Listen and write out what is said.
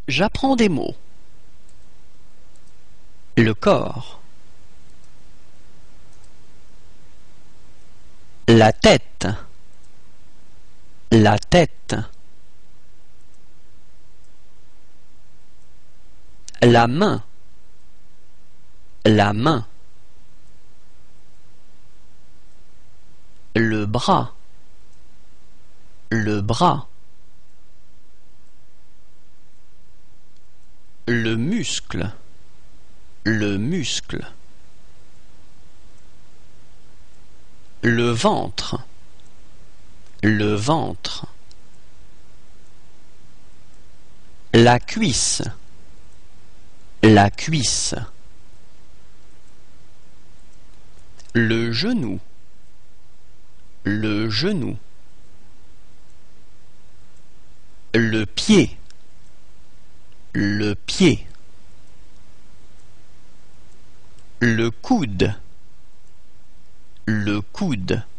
J'apprends des mots. Le corps. La tête. La tête. La main. La main. Le bras. Le bras. Le muscle. Le muscle. Le ventre. Le ventre. La cuisse. La cuisse. Le genou. Le genou. Le pied. Le pied. Le coude. Le coude.